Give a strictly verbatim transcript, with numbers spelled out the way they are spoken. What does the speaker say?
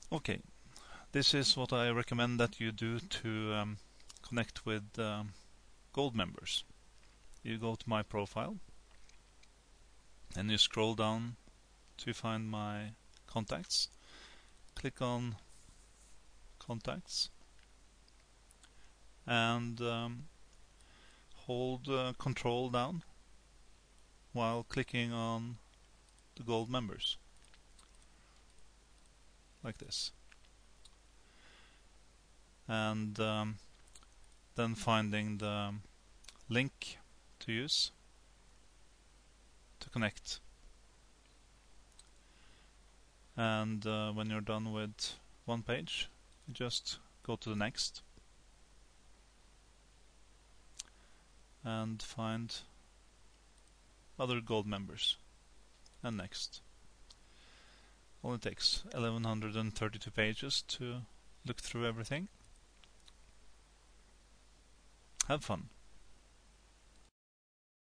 Okay, this is what I recommend that you do to um, connect with um, gold members. You go to my profile and you scroll down to find my contacts. Click on contacts and um, hold uh, control down while clicking on the gold members, like this, and um, then finding the link to use to connect. And uh, when you're done with one page, you just go to the next and find other gold members, and next. Only takes eleven thirty-two pages to look through everything. Have fun.